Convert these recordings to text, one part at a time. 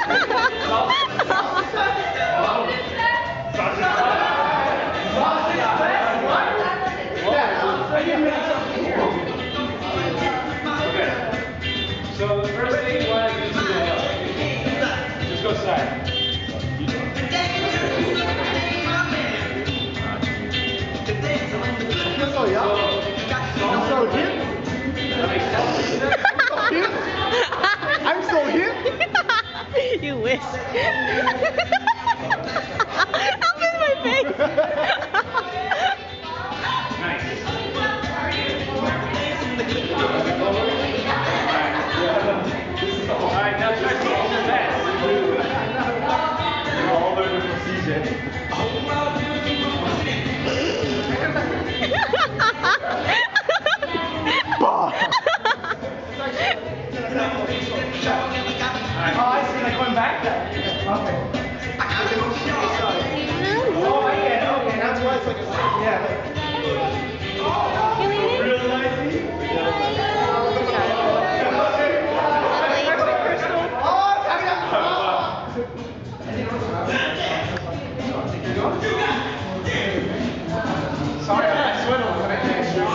So the first thing you want to do is just go side. You're so young. You're so hip. I'm so hip. You wish. I'll miss my face. Nice. Alright, now try to hold your back. All over the procedure. Oh, I see, like going back there. Okay. Oh, I get it. Okay, that's why it's like a yeah. Real nice. Sorry, I swear to God, I can't shoot.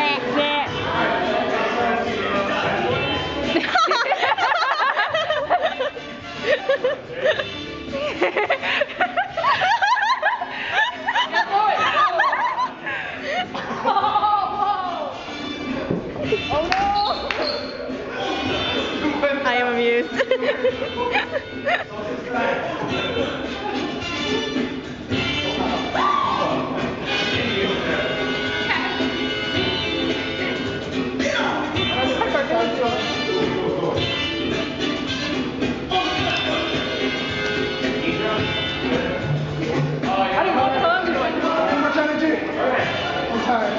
Oh no! I am amused. I'm tired.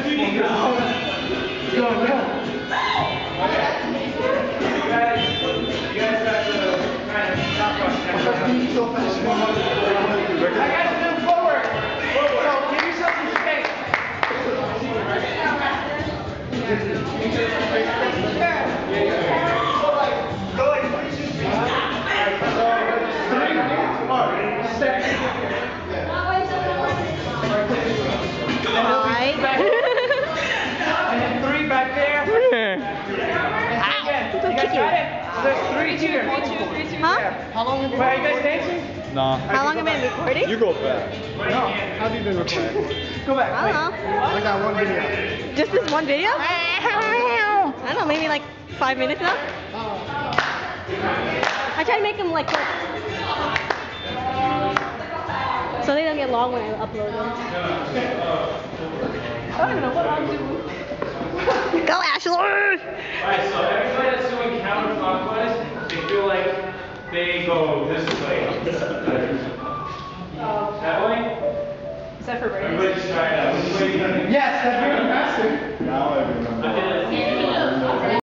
Go. You guys got to kind of stop us. So fast. I got to move forward. So give yourself some space. Go like 3, 2, 3. Alright. And then 3 back there. Again. You guys got it? So there's 3 here. Huh? How long have you Wait, are you guys dancing? Nah. How long have I been recording? You go back. No. How have you been recording? Go back. I don't know. I got one video. Just this one video? I don't know, maybe like 5 minutes now? I try to make them like quick. So they don't get long when I upload them. I don't even know what I'm doing. Go Ashley! Alright, so everybody that's doing counterclockwise, they feel like they go this way. That way? Is that for